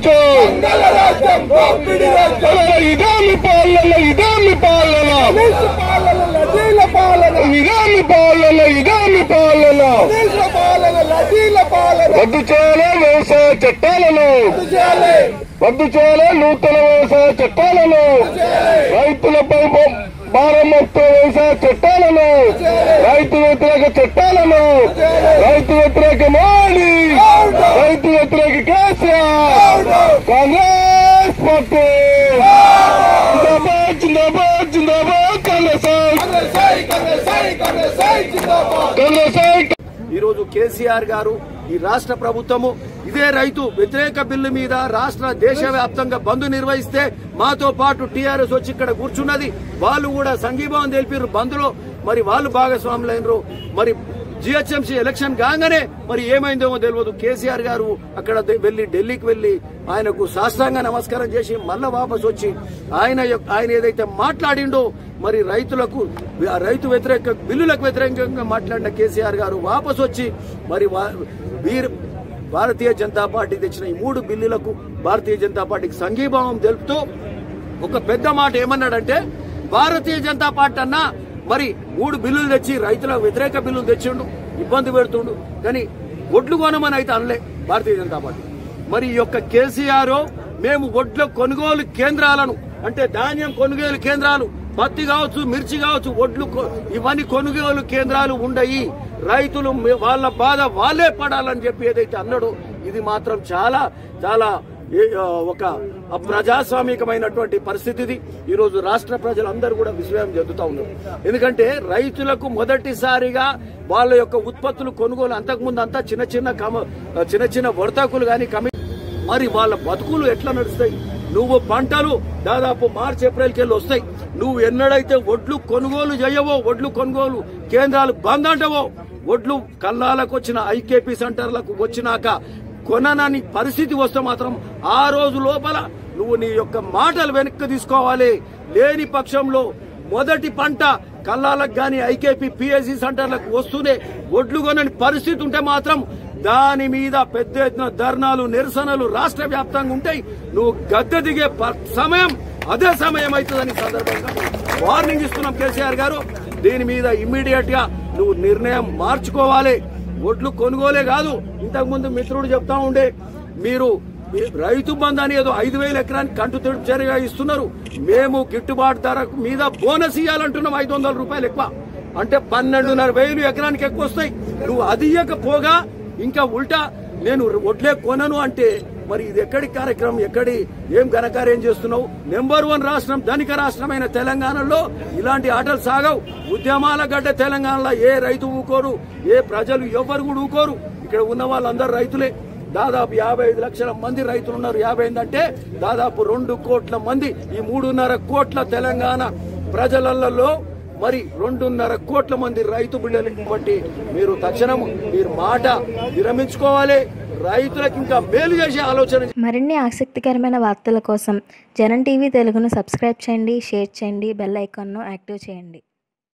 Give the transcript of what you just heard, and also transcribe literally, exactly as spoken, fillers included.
రాజ్యం ఇదే మీ పాలన ఇదే మీ పాలన ఇదే మీ పాలన ఇదే మీ పాలన రద్దు చేయాలి వ్యవసాయ చట్టాలను రద్దు చేయాలి నూతన వ్యవసాయ చట్టాలను రైతులపై భారం మోపే వ్యవసాయ చట్టాలను రైతు వ్యతిరేక చట్టాలను రైతు వ్యతిరేక మోడీ రైతు వ్యతిరేక కేసీఆర్ కాంగ్రెస్ పార్టీ జిందాబాద్ జిందాబాద్ జిందాబాద్ కాంగ్రెస్ కాంగ్రెస్. ఈరోజు కేసీఆర్ గారు ఈ రాష్ట్ర ప్రభుత్వము ఇదే రైతు వ్యతిరేక బిల్లు మీద రాష్ట్ర దేశవ్యాప్తంగా బంద్ నిర్వహిస్తే మాతో పాటు టీఆర్ఎస్ వచ్చి ఇక్కడ కూర్చున్నది. వాళ్ళు కూడా సంఘీభావం తెలిపారు బంద్లో. మరి వాళ్ళు భాగస్వాములైనరు. మరి జిహెచ్ఎంసీ ఎలక్షన్ కాగానే మరి ఏమైందేమో తెలియదు. కేసీఆర్ గారు అక్కడ వెళ్లి ఢిల్లీకి వెళ్లి ఆయనకు సాష్టాంగ నమస్కారం చేసి మళ్ళా వాపసు వచ్చి ఆయన ఆయన ఏదైతే మాట్లాడిండో మరి రైతులకు రైతు వ్యతిరేక బిల్లులకు వ్యతిరేకంగా మాట్లాడిన కేసీఆర్ గారు వాపసు వచ్చి మరి వీరు భారతీయ జనతా పార్టీ తెచ్చిన ఈ మూడు బిల్లులకు భారతీయ జనతా పార్టీకి సంఘీభావం తెలుపుతూ ఒక పెద్ద మాట ఏమన్నాడంటే, భారతీయ జనతా పార్టీ అన్నా మరి మూడు బిల్లులు తెచ్చి రైతుల వ్యతిరేక బిల్లులు తెచ్చిండు, ఇబ్బంది పెడుతుండు, కానీ ఒడ్లు కొనమని అయితే అనలే భారతీయ జనతా పార్టీ. మరి ఈ యొక్క కేసీఆర్ మేము ఒడ్ల కొనుగోలు కేంద్రాలను అంటే ధాన్యం కొనుగోలు కేంద్రాలు పత్తి కావచ్చు మిర్చి కావచ్చు ఒడ్లు ఇవన్నీ కొనుగోలు కేంద్రాలు ఉండయి, రైతులు వాళ్ళ బాధ వాళ్ళే పడాలని చెప్పి ఏదైతే అన్నాడో ఇది మాత్రం చాలా చాలా ఒక ప్రజాస్వామికమైనటువంటి పరిస్థితి. ఈ రోజు రాష్ట్ర ప్రజలందరూ కూడా విస్మయం చెందుతా ఉన్నారు. ఎందుకంటే రైతులకు మొదటిసారిగా వాళ్ళ యొక్క ఉత్పత్తులు కొనుగోలు అంతకుముందు అంతా చిన్న చిన్న చిన్న చిన్న వర్తకులు కానీ కమి మరి వాళ్ళ బతుకులు ఎట్లా నడుస్తాయి? నువ్వు పంటలు దాదాపు మార్చి ఏప్రిల్కి వెళ్ళి వస్తాయి. నువ్వు ఎన్నడైతే ఒడ్లు కొనుగోలు చేయవో, ఒడ్లు కొనుగోలు కేంద్రాలు బంద్ అంటవో, ఒడ్లు కల్లాలకు వచ్చిన ఐకేపీ సెంటర్లకు వచ్చినాక కొనని పరిస్థితి వస్తే మాత్రం ఆ రోజు లోపల నువ్వు నీ యొక్క మాటలు వెనక్కి తీసుకోవాలి. లేని పక్షంలో మొదటి పంట కల్లాలకు గాని ఐకేపీ పిఎస్సి సెంటర్లకు వస్తూనే ఒడ్లు కొనని పరిస్థితి ఉంటే మాత్రం దాని మీద పెద్ద ఎత్తున ధర్నాలు నిరసనలు రాష్ట్ర వ్యాప్తంగా ఉంటాయి. నువ్వు గద్దె దిగే సమయం అదే సమయం అవుతుందని సందర్భంగా వార్నింగ్ ఇస్తున్నాం. కేసీఆర్ గారు దీని మీద ఇమ్మీడియట్ గా నువ్వు నిర్ణయం మార్చుకోవాలి. ఒడ్లు కొనుగోలే కాదు, ఇంతకు ముందు మిత్రుడు చెప్తా ఉండే మీరు రైతు బంధు అని ఏదో ఐదు వేల ఎకరానికి కంటు తెడుపు చర్యగా ఇస్తున్నారు. మేము గిట్టుబాటు ధర మీద బోనస్ ఇవ్వాలంటున్నాం ఐదు వందల రూపాయలు ఎక్కువ, అంటే పన్నెండున్నర వేలు ఎకరానికి ఎక్కువ వస్తాయి. నువ్వు అది ఇవ్వకపోగా ఇంకా ఉల్టా నేను ఒడ్లే కొనను అంటే మరి ఇది ఎక్కడి కార్యక్రమం, ఎక్కడి ఏం ఘనకార్యం చేస్తున్నావు? నెంబర్ వన్ రాష్ట్రం ధనిక రాష్ట్రమైన తెలంగాణలో ఇలాంటి ఆటలు సాగవు. ఉద్యమాల గడ్డ తెలంగాణలో ఏ రైతు ఊకోరు, ఏ ప్రజలు ఎవరు కూడా ఊకోరు. ఇక్కడ ఉన్న వాళ్ళందరూ రైతులే. దాదాపు యాభై ఐదు లక్షల మంది రైతులు ఉన్నారు. యాభై ఐదు అంటే దాదాపు రెండు కోట్ల మంది. ఈ మూడున్నర కోట్ల తెలంగాణ ప్రజలలో మరి రెండున్నర కోట్ల మంది రైతు బిడ్డలు బట్టి మీరు తక్షణం మీరు మాట విరమించుకోవాలి. రైతులకు ఇంకా మేలు చేసే ఆలోచన. మరిన్ని ఆసక్తికరమైన వార్తల కోసం జనం టీవీ తెలుగును సబ్స్క్రైబ్ చేయండి, షేర్ చేయండి, బెల్ ఐకాన్ను యాక్టివ్ చేయండి.